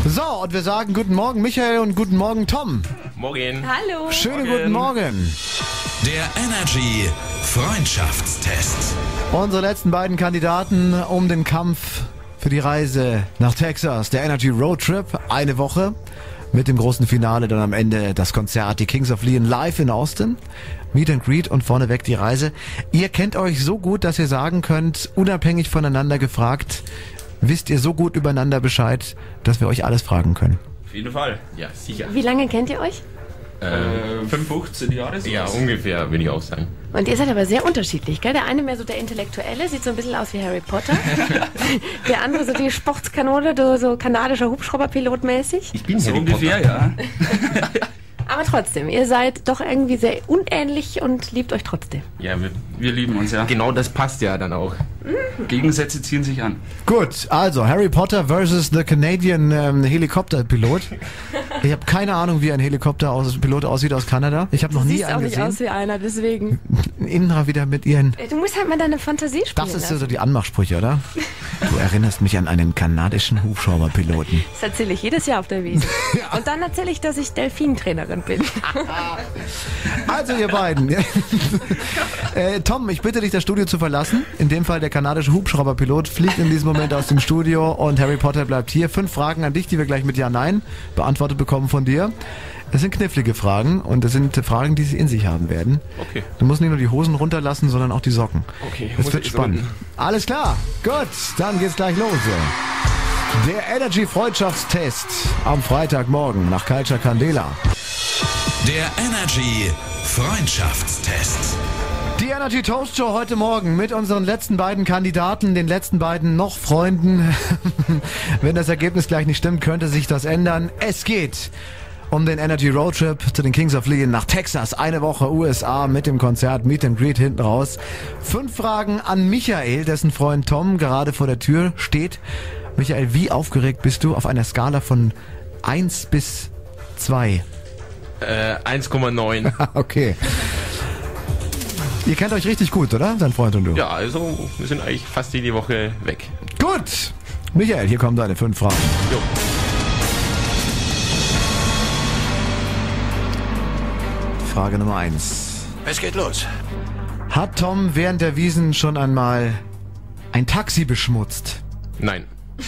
So, und wir sagen guten Morgen Michael und guten Morgen Tom. Morgen. Hallo. Schönen guten Morgen. Der Energy Freundschaftstest. Unsere letzten beiden Kandidaten um den Kampf für die Reise nach Texas. Der Energy Road Trip, eine Woche. Mit dem großen Finale dann am Ende das Konzert, die Kings of Leon live in Austin. Meet and Greet und vorneweg die Reise. Ihr kennt euch so gut, dass ihr sagen könnt, unabhängig voneinander gefragt, wisst ihr so gut übereinander Bescheid, dass wir euch alles fragen können. Auf jeden Fall. Ja, sicher. Wie lange kennt ihr euch? 15 Jahre? Ja, ungefähr, würde ich auch sagen. Und ihr seid aber sehr unterschiedlich, gell? Der eine mehr so der Intellektuelle, sieht so ein bisschen aus wie Harry Potter. Der andere so die Sportskanone, so kanadischer Hubschrauberpilot mäßig. Ich bin So Harry ungefähr, Potter. ja. Aber trotzdem, ihr seid doch irgendwie sehr unähnlich und liebt euch trotzdem. Ja, Wir lieben uns, ja. genau das passt ja dann auch. Gegensätze ziehen sich an. Gut, also Harry Potter versus the Canadian Helikopterpilot. Ich habe keine Ahnung, wie ein Helikopterpilot aussieht aus Kanada. Ich habe noch nie Siehst auch einen nicht gesehen. aus wie einer, deswegen. Indra wieder mit ihren... Du musst halt mal deine Fantasie spielen Das ist lassen. so die Anmachsprüche, oder? Du erinnerst mich an einen kanadischen Hubschrauberpiloten. Das erzähle ich jedes Jahr auf der Wiesn. Und dann erzähle ich, dass ich Delfintrainerin bin. Also ihr beiden. Tom, ich bitte dich, das Studio zu verlassen. In dem Fall der kanadische Hubschrauberpilot fliegt in diesem Moment aus dem Studio und Harry Potter bleibt hier. 5 Fragen an dich, die wir gleich mit Ja-Nein beantwortet bekommen von dir. Es sind knifflige Fragen und es sind Fragen, die sie in sich haben werden. Okay. Du musst nicht nur die Hosen runterlassen, sondern auch die Socken. Okay. Es wird spannend. Alles klar. Gut, dann geht's gleich los. Der Energy Freundschaftstest am Freitagmorgen nach Culture Candela. Der Energy Freundschaftstest. Die Energy Toast Show heute Morgen mit unseren letzten beiden Kandidaten, den letzten beiden noch Freunden. Wenn das Ergebnis gleich nicht stimmt, könnte sich das ändern. Es geht um den Energy Road Trip zu den Kings of Leon nach Texas. Eine Woche USA mit dem Konzert Meet and Greet hinten raus. 5 Fragen an Michael, dessen Freund Tom gerade vor der Tür steht. Michael, wie aufgeregt bist du auf einer Skala von 1 bis 2? 1,9. Okay. Ihr kennt euch richtig gut, oder? Dein Freund und du? Ja, also wir sind eigentlich fast jede Woche weg. Gut. Michael, hier kommen deine 5 Fragen. Jo. Frage Nummer 1. Es geht los. Hat Tom während der Wiesn schon einmal ein Taxi beschmutzt? Nein.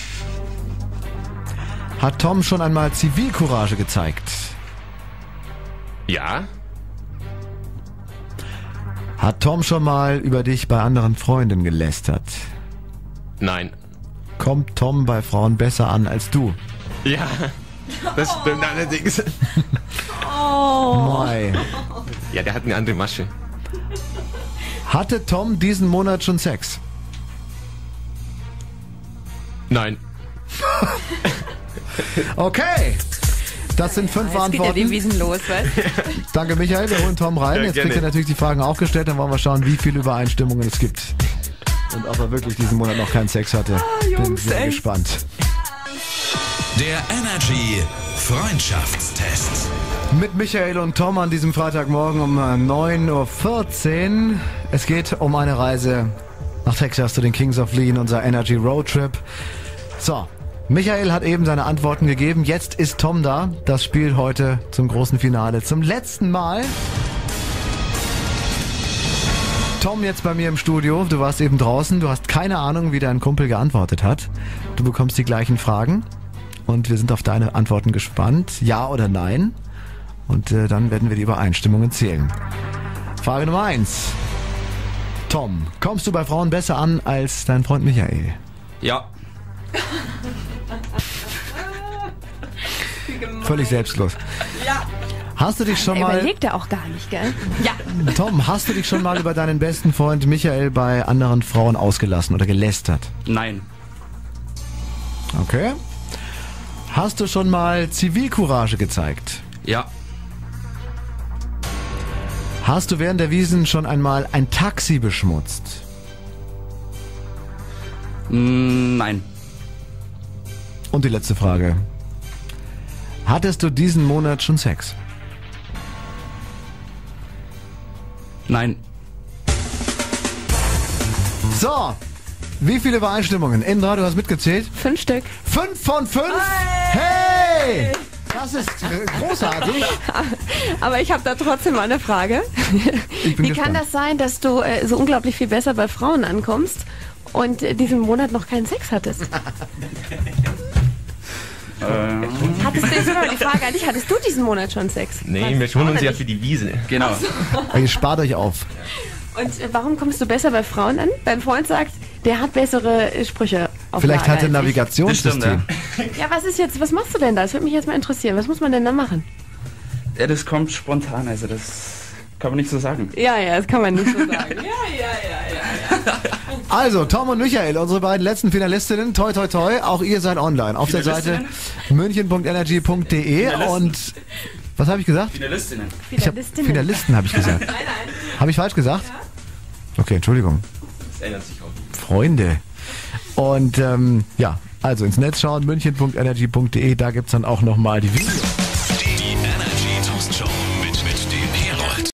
Hat Tom schon einmal Zivilcourage gezeigt? Ja. Hat Tom schon mal über dich bei anderen Freunden gelästert? Nein. Kommt Tom bei Frauen besser an als du? Ja. Das stimmt allerdings. Mei. Ja, der hat eine andere Masche. Hatte Tom diesen Monat schon Sex? Nein. Okay. Das sind 5 Jetzt geht ja die Antworten. Wiesn los, weißt du? Danke Michael, wir holen Tom rein. Ja, Jetzt gerne. kriegt er natürlich die Fragen auch gestellt, dann wollen wir schauen, wie viele Übereinstimmungen es gibt. Und ob er wirklich diesen Monat noch keinen Sex hatte. Bin sehr gespannt. Der Energy Freundschaftstest. Mit Michael und Tom an diesem Freitagmorgen um 9.14 Uhr. Es geht um eine Reise nach Texas zu den Kings of Leon, unser Energy Road Trip. So, Michael hat eben seine Antworten gegeben. Jetzt ist Tom da. Das Spiel heute zum großen Finale. Zum letzten Mal. Tom jetzt bei mir im Studio. Du warst eben draußen. Du hast keine Ahnung, wie dein Kumpel geantwortet hat. Du bekommst die gleichen Fragen. Und wir sind auf deine Antworten gespannt. Ja oder nein? Und dann werden wir die Übereinstimmungen zählen. Frage Nummer 1. Tom, kommst du bei Frauen besser an als dein Freund Michael? Ja. Völlig selbstlos. Ja. Hast du dich schon mal, Überlegt er auch gar nicht, gell? Ja. Tom, hast du dich schon mal über deinen besten Freund Michael bei anderen Frauen ausgelassen oder gelästert? Nein. Okay. Hast du schon mal Zivilcourage gezeigt? Ja. Hast du während der Wiesn schon einmal ein Taxi beschmutzt? Nein. Und die letzte Frage. Hattest du diesen Monat schon Sex? Nein. So, wie viele Übereinstimmungen? Indra, du hast mitgezählt? 5 Stück. 5 von 5? Hey! Das ist großartig. Aber ich habe da trotzdem mal eine Frage. Wie kann das sein, dass du so unglaublich viel besser bei Frauen ankommst und diesen Monat noch keinen Sex hattest? Hattest du, jetzt mal die Frage an dich, hattest du diesen Monat schon Sex? Nee, wir schonen uns ja für die Wiese. Genau. Ihr spart euch auf. Und warum kommst du besser bei Frauen an? Dein Freund sagt, der hat bessere Sprüche auf Vielleicht Lager hat er ein als ich. Navigationssystem. Ja, was machst du denn da? Das würde mich jetzt mal interessieren. Was muss man denn da machen? Ja, das kommt spontan, also das kann man nicht so sagen. Ja, das kann man nicht so sagen. Ja. Also, Tom und Michael, unsere beiden letzten Finalistinnen, toi toi toi, auch ihr seid online auf der Seite münchen.energy.de und was habe ich gesagt? Finalistinnen. Finalisten habe ich gesagt. Nein. Habe ich falsch gesagt? Ja. Okay, Entschuldigung. Das ändert sich auch. Freunde. Und also ins Netz schauen, münchen.energy.de, da gibt es dann auch nochmal die Videos.